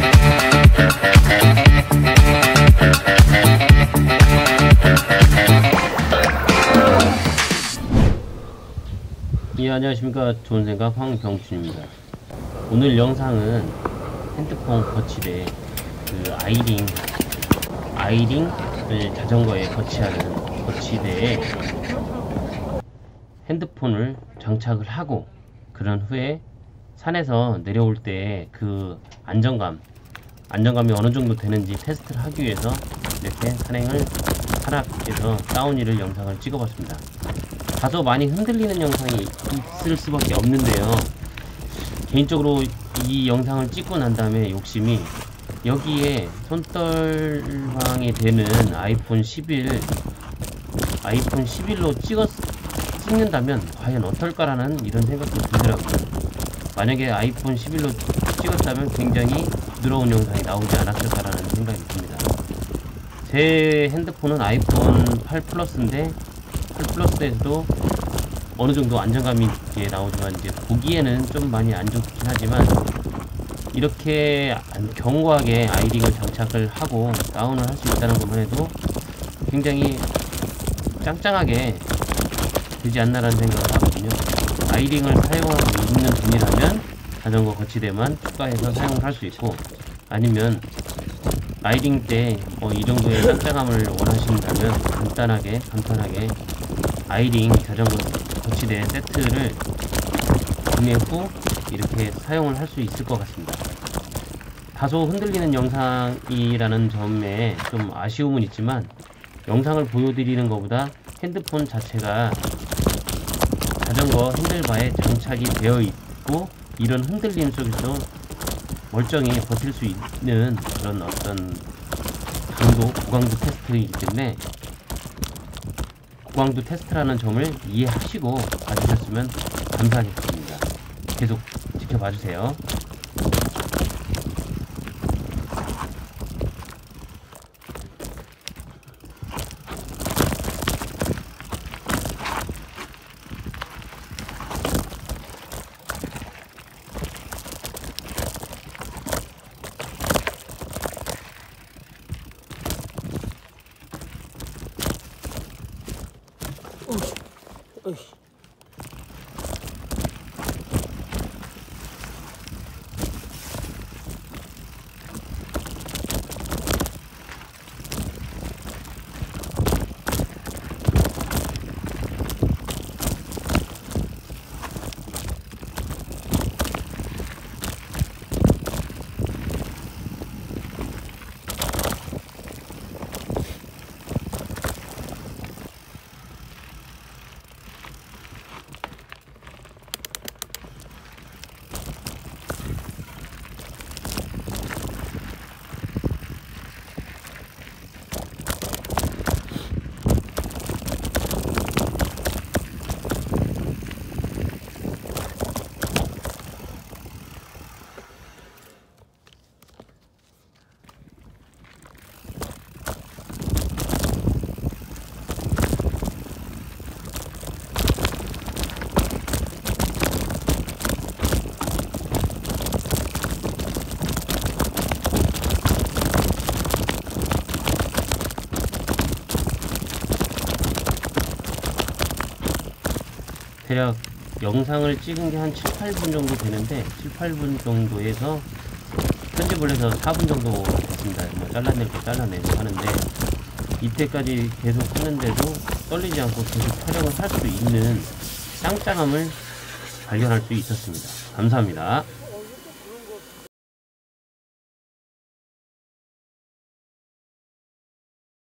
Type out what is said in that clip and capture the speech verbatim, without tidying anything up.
예, 안녕하십니까. 좋은생각 황병준입니다. 오늘 영상은 핸드폰 거치대 그 아이링 아이링을 자전거에 거치하는 거치대에 핸드폰을 장착을 하고, 그런 후에 산에서 내려올 때 그 안정감 안정감이 어느 정도 되는지 테스트를 하기 위해서 이렇게 산행을 산악에서 다운힐을 영상을 찍어봤습니다. 다소 많이 흔들리는 영상이 있을 수밖에 없는데요, 개인적으로 이 영상을 찍고 난 다음에 욕심이, 여기에 손떨방이 되는 아이폰 십일 아이폰 십일로 찍었, 찍는다면 과연 어떨까라는 이런 생각도 들더라고요. 만약에 아이폰 십일로 찍었다면 굉장히 부드러운 영상이 나오지 않았을까라는 생각이 듭니다. 제 핸드폰은 아이폰 팔 플러스인데 팔 플러스에서도 어느 정도 안정감이 있게 나오지만, 이제 보기에는 좀 많이 안 좋긴 하지만, 이렇게 견고하게 아이링을 장착을 하고 다운을 할 수 있다는 것만 해도 굉장히 짱짱하게 되지 않나라는 생각을 하거든요. 아이링을 사용하고 있는 분이라면 자전거 거치대만 추가해서 사용을 할 수 있고, 아니면 아이링 때 뭐 이 정도의 짱짱함을 원하신다면 간단하게 간단하게 아이링 자전거 거치대 세트를 구매 후 이렇게 사용을 할 수 있을 것 같습니다. 다소 흔들리는 영상이라는 점에 좀 아쉬움은 있지만, 영상을 보여드리는 것보다 핸드폰 자체가 자전거 핸들바에 장착이 되어 있고, 이런 흔들림 속에서 멀쩡히 버틸 수 있는 그런 어떤 강도, 고강도 테스트이기 때문에 고강도 테스트라는 점을 이해하시고 봐주셨으면 감사하겠습니다. 계속 지켜봐주세요. 어이. 대략 영상을 찍은 게 한 칠, 팔 분 정도 되는데, 칠, 팔 분 정도에서 편집을 해서 사 분 정도 됐습니다. 뭐 잘라낼 거 잘라내고 하는데, 이때까지 계속 하는데도 떨리지 않고 계속 촬영을 할 수 있는 짱짱함을 발견할 수 있었습니다. 감사합니다.